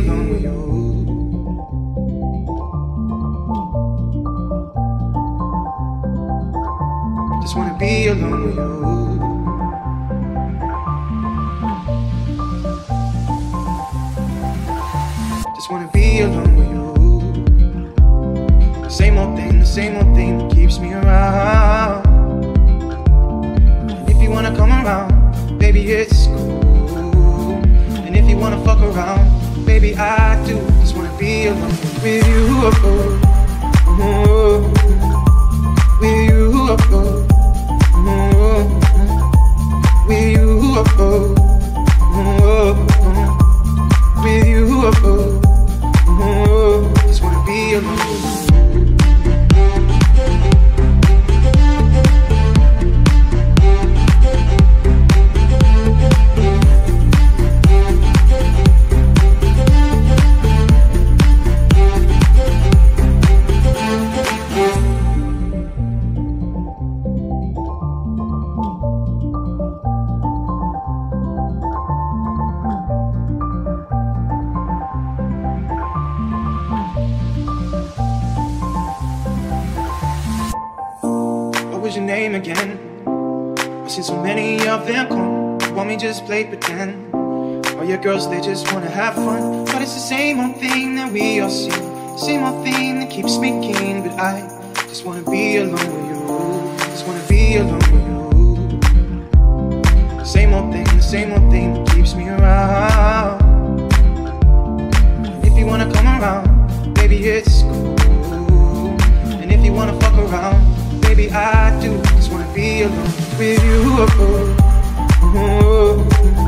alone with you. Just wanna be alone with you. Just wanna be alone with you. The same old thing that keeps me around. And if you wanna come around, baby, it's cool. And if you wanna fuck around, baby, I do. Just wanna be alone with you. With you. With you. With you. Just wanna be alone. What was your name again? I've seen so many of them come. Want me just play pretend? All your girls, they just wanna have fun. But it's the same old thing that we all see. Same old thing that keeps me keen. But I just wanna be alone with you. Just wanna be alone with you. Same old thing that keeps me around. If you wanna come around, baby, it's cool. And if you wanna fuck around, baby, I do. Just wanna be alone with you.